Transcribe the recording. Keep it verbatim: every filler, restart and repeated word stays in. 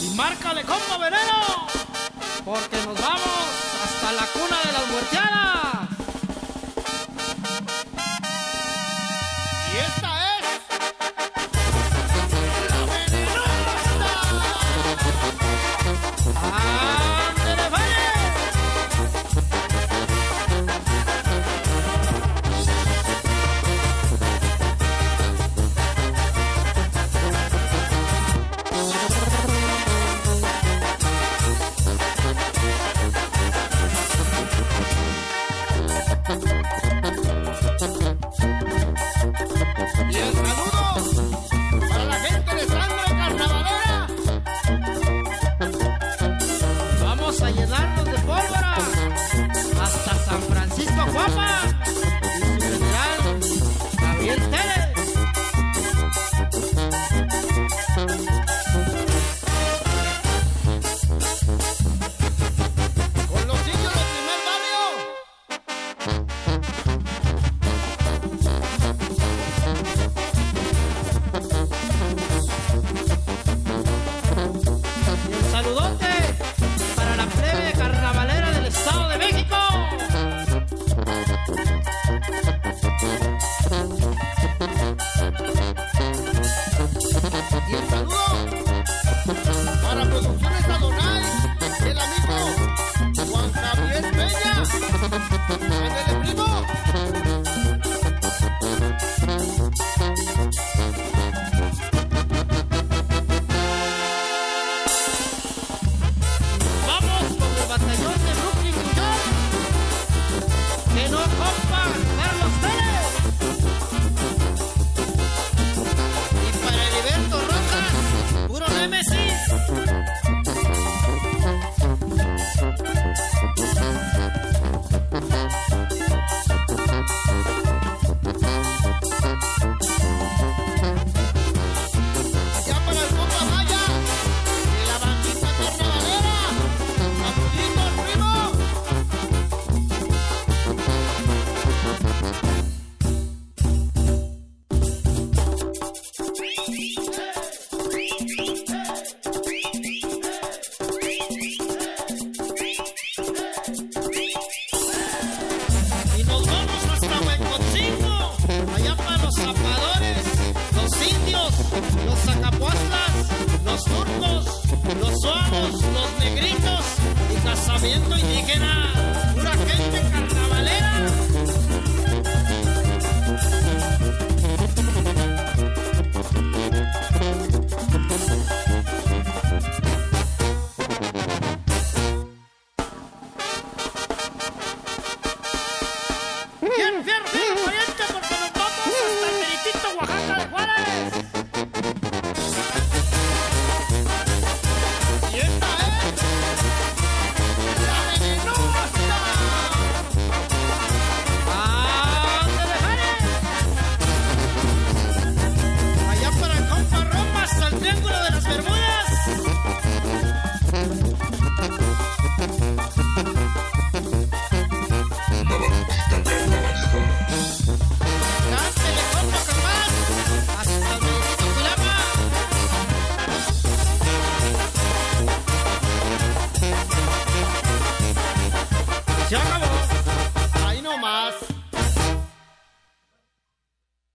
Y márcale, compa Veneno, porque nos vamos hasta la cuna de las muerteadas. Y esta es la Venenosa. ¡Ándale, vaya! Y el saludo para la gente de Sangre Carnavalera. Vamos a llenarnos de pólvora hasta San Francisco Guapa y su general Gabriel Térez. Con los niños del primer barrio. Y un saludote para la plebe carnavalera del Estado de México. Y el saludo para Producciones Adonai, el amigo Juan Javier Peña, el primo. Vamos con el batallón de Brooklyn, New York. Que no, compa, Carlos Pérez. Y para Heriberto Rojas, puro Némesis. Allá para el compa Maya, de la bandita carnavalera. Saluditos, primo. Y nos vamos hasta Huecocingo, allá para los zapadores, los indios, los zacapuastlas, los turcos, los suavos, los negritos y casamiento indígena.